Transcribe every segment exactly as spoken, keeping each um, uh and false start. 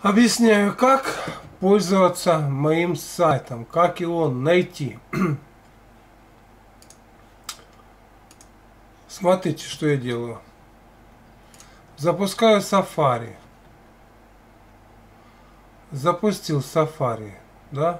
Объясняю, как пользоваться моим сайтом, как его найти. Смотрите, что я делаю. Запускаю Safari. Запустил Safari, да?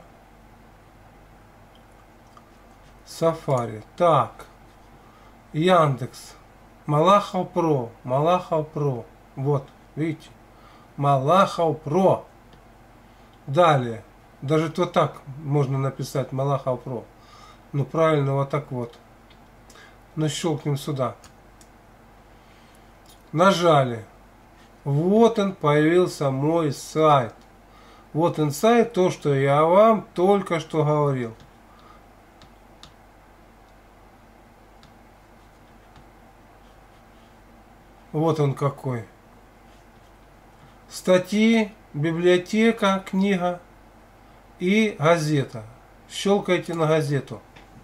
Safari. Так. Яндекс. Малахов Про. Малахов Про. Вот, видите? Малахов Про. Далее. Даже вот так можно написать Малахов Про. Ну правильно, вот так вот. Но щелкнем сюда. Нажали. Вот он, появился мой сайт. Вот он сайт, то, что я вам только что говорил. Вот он какой. Статьи, библиотека, книга и газета. Щелкайте на газету.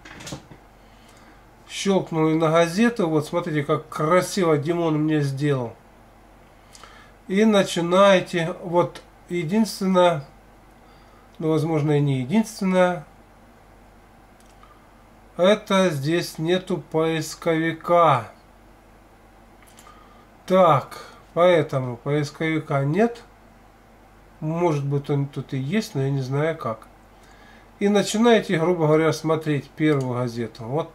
Щелкнули на газету. Вот смотрите, как красиво Димон мне сделал. И начинаете. Вот единственное, ну возможно и не единственное, это здесь нету поисковика. Так, поэтому поисковика нет. Может быть он тут и есть, но я не знаю как. И начинаете, грубо говоря, смотреть первую газету. Вот.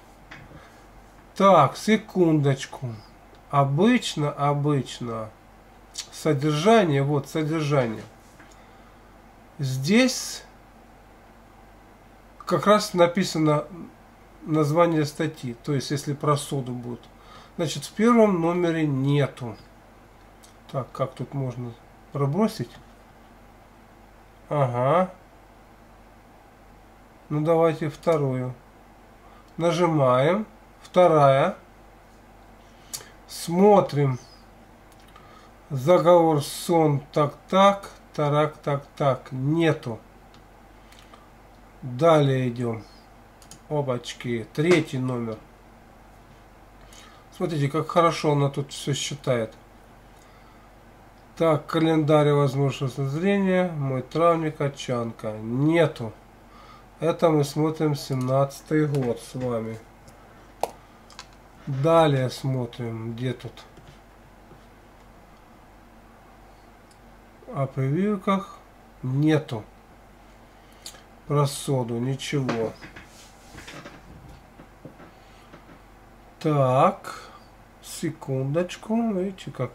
Так, секундочку. Обычно, обычно. Содержание, вот содержание. Здесь как раз написано название статьи. То есть, если про соду будет. Значит, в первом номере нету. Так, как тут можно пробросить? Ага. Ну, давайте вторую. Нажимаем. Вторая. Смотрим. Заговор, сон, так-так. Тарак, так-так. Нету. Далее идем. Опачки. Третий номер. Смотрите, как хорошо она тут все считает. Так, календарь возможностного зрения. Мой травник, Очанка. Нету. Это мы смотрим семнадцатый год с вами. Далее смотрим, где тут. О прививках нету. Про соду ничего. Так, секундочку, видите как.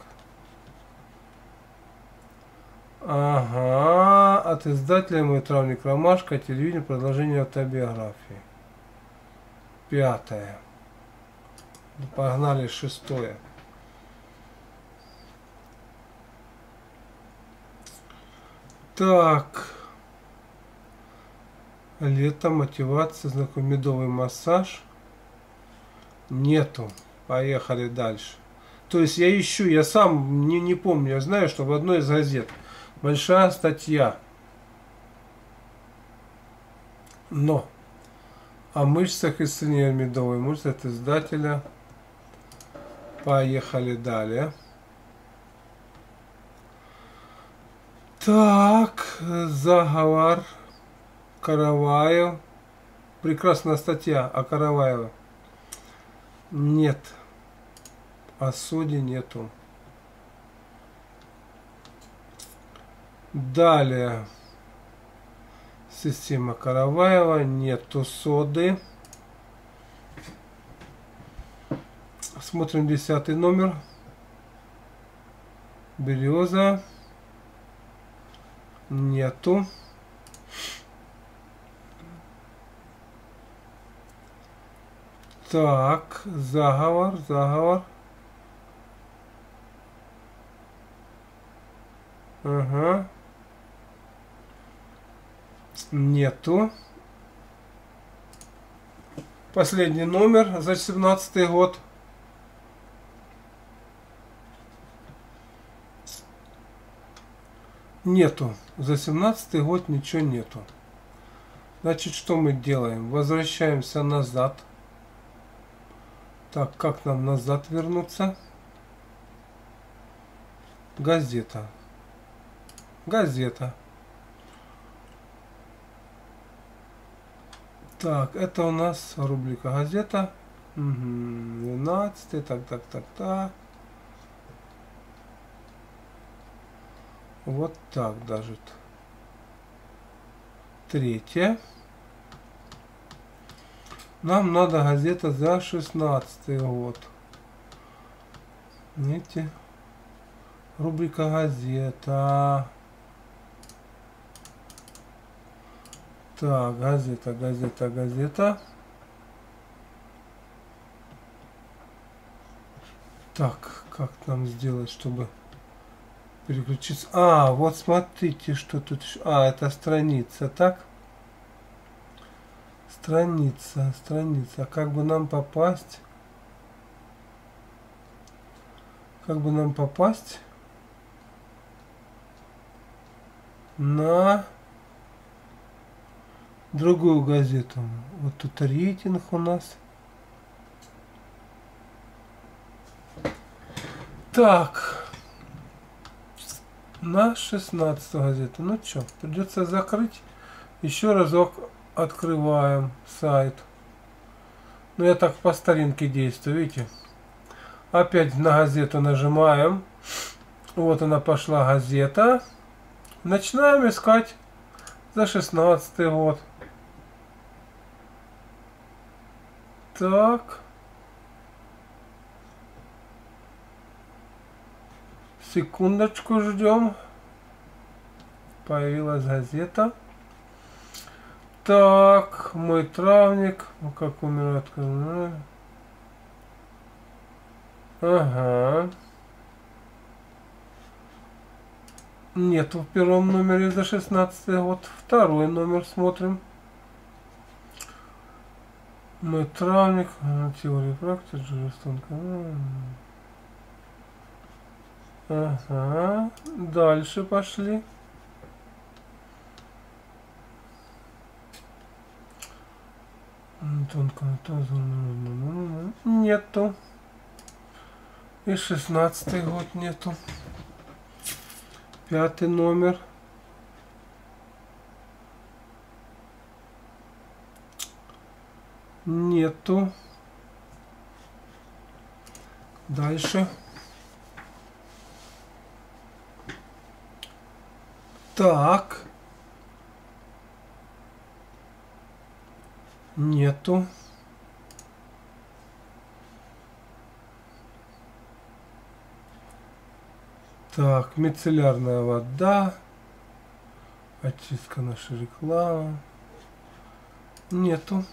Ага, от издателя «Мой травник Ромашка», телевидение, продолжение автобиографии. Пятое. Погнали шестое. Так. Лето, мотивация, знакомый медовый массаж. Нету. Поехали дальше. То есть я ищу, я сам не, не помню, я знаю, что в одной из газет большая статья. Но о мышцах исцеления медовой мышцы от издателя. Поехали далее. Так, заговор Караваев. Прекрасная статья о Караваеве. Нет. О соде нету. Далее. Система Караваева. Нету соды. Смотрим десятый номер. Береза. Нету. Так, заговор, заговор. Ага. Нету. Последний номер за семнадцатый год. Нету. За семнадцатый год ничего нету. Значит, что мы делаем? Возвращаемся назад. Так, как нам назад вернуться? Газета. газета. Так, это у нас рубрика газета. Угу. двенадцать. Так, так, так, так. Вот так даже. Третье. Нам надо газета за шестнадцатый год. Видите? Рубрика газета. Так, газета, газета, газета. Так, как нам сделать, чтобы переключиться? А, вот смотрите, что тут. А, это страница, так? Страница, страница. А как бы нам попасть? Как бы нам попасть на другую газету? Вот тут рейтинг у нас. Так. На шестнадцатую газету. Ну что, придется закрыть. Еще разок открываем сайт. Ну я так по старинке действую, видите. Опять на газету нажимаем. Вот она пошла газета. Начинаем искать за шестнадцатый год. Так. Секундочку ждем. Появилась газета. Так, мой травник. Ну как умирает. Ага. Нету в первом номере за шестнадцатый год. Второй номер смотрим. Мой травник. Теория практики. Жестонка. Ага. Дальше пошли. Тонко. Нету. И шестнадцатый год нету. Пятый номер. Нету. Дальше. Так. Нету. Так, мицеллярная вода. Очистка наша реклама. Нету.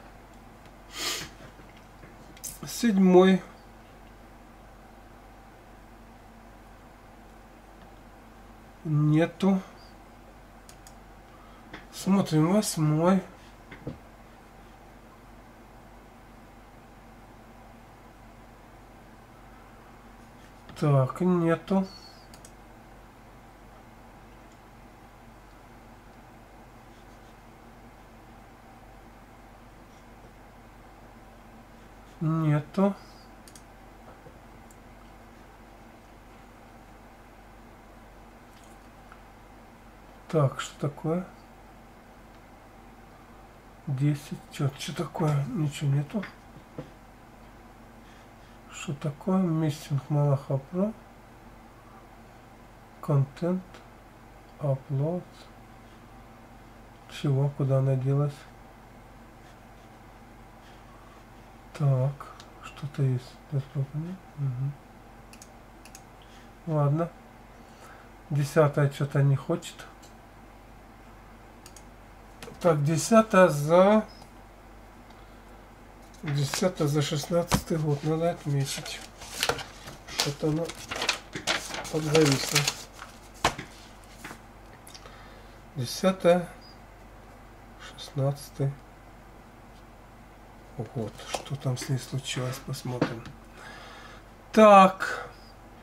Седьмой. Нету. Смотрим восьмой. Так, нету. Нету. Так, что такое? Десять. Что, что такое? Ничего нету. Что такое? Миссинг Малаха Про. Контент. Upload. Чего? Куда она делась? Так. Что-то есть. Угу. Ладно. Десятая что-то не хочет. Так, десятая за... Десятая за шестнадцатый год. Надо отметить. Что-то оно подзависло. Десятая, шестнадцатый год. Что там с ней случилось? Посмотрим. Так.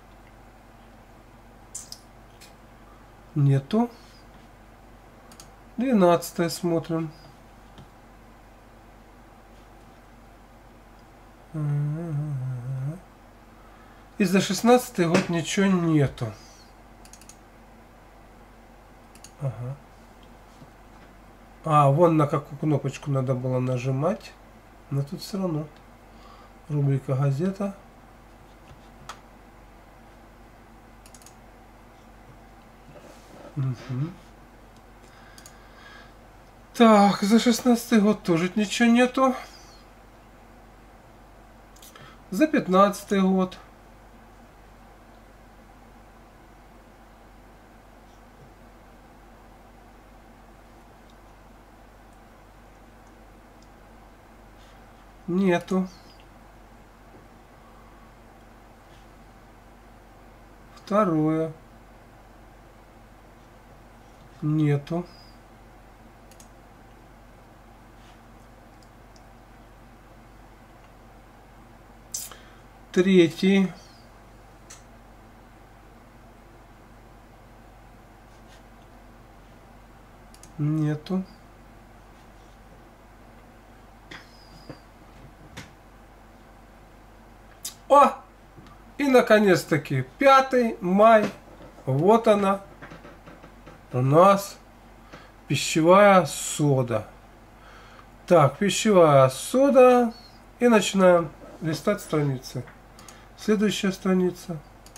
Нету. Двенадцатое смотрим. И за шестнадцатый год ничего нету. Ага. А, вон на какую кнопочку надо было нажимать. Но тут все равно. Рубрика газета. Угу. Так, за шестнадцатый год тоже ничего нету. За пятнадцатый год. Нету. Второе. Нету. Третий. Нету. О! И наконец-таки пятый май. Вот она. У нас пищевая сода. Так, пищевая сода. И начинаем листать страницы. Следующая страница.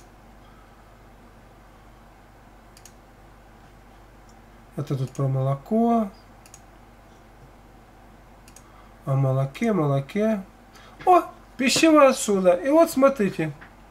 Это тут про молоко. О молоке, молоке. О, пищевая сода. И вот смотрите.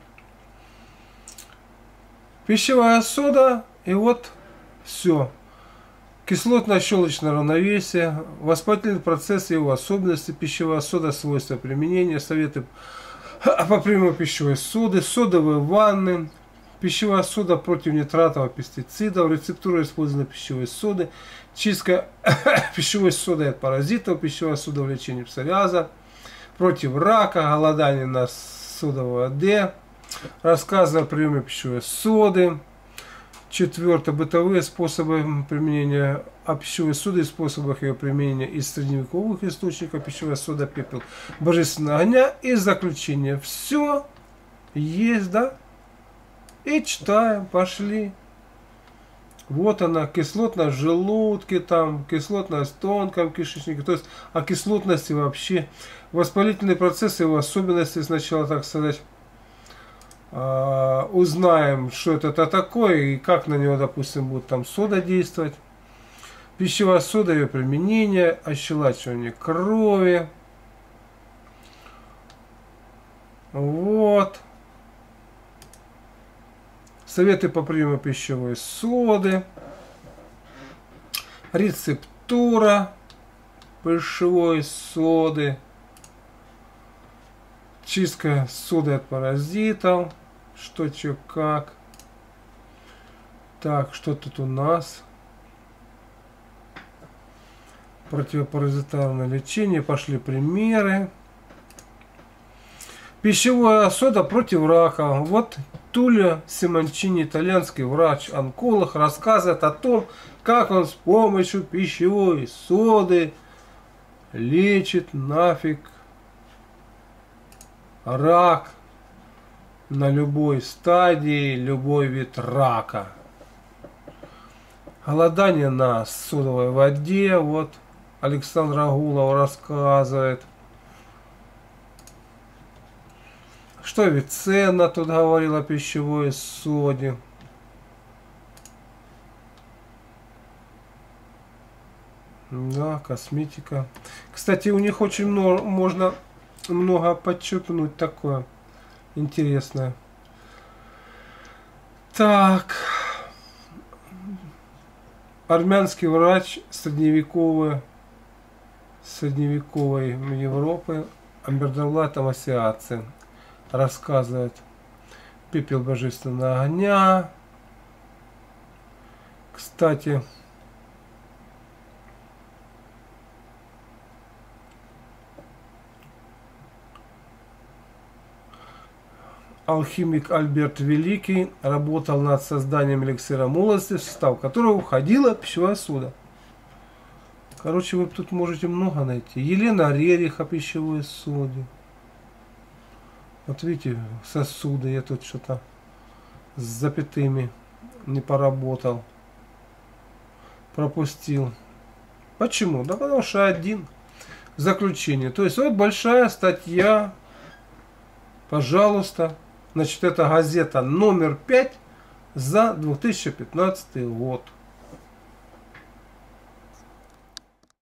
Пищевая сода. И вот все. Кислотно-щелочное равновесие, воспалительный процесс и его особенности, пищевая сода, свойства применения, советы по приему пищевой соды, содовые ванны, пищевая сода против нитратов и пестицидов, рецептура использования пищевой соды, чистка пищевой соды от паразитов, пищевая сода в лечении псориаза, против рака, голодание на содовой воде, рассказы о приеме пищевой соды. Четвертое. Бытовые способы применения пищевой соды и способах ее применения из средневековых источников. Пищевая сода, пепел божественного огня. И заключение. Все есть, да? И читаем. Пошли. Вот она. Кислотность в желудке, там, кислотность в тонком кишечнике. То есть о кислотности вообще. Воспалительные процессы, его особенности сначала, так сказать. Узнаем, что это такое и как на него, допустим, будет там сода действовать. Пищевая сода, ее применение, ощелачивание крови. Вот. Советы по приему пищевой соды. Рецептура пищевой соды. Чистка соды от паразитов. Что, че, как. Так, что тут у нас? Противопаразитарное лечение. Пошли примеры. Пищевая сода против рака. Вот Тулио Симончини, итальянский врач-онколог, рассказывает о том, как он с помощью пищевой соды лечит нафиг рак. На любой стадии, любой вид рака. Голодание на содовой воде. Вот Александр Агулов рассказывает. Что Авиценна тут говорил о пищевой соде. Да, косметика. Кстати, у них очень много, можно много подчеркнуть такое. Интересно. Так. Армянский врач средневековой, средневековой Европы Амбердалла Тамасиадзе рассказывает. Пепел божественного огня. Кстати, алхимик Альберт Великий работал над созданием эликсира молодости, в состав которого входила пищевая сода. Короче, вы тут можете много найти. Елена Рерих о пищевой соде. Вот видите, сосуды. Я тут что-то с запятыми не поработал. пропустил. Почему? Да потому что один. Заключение. То есть вот большая статья. Пожалуйста. Значит, это газета номер пять за две тысячи пятнадцатый год.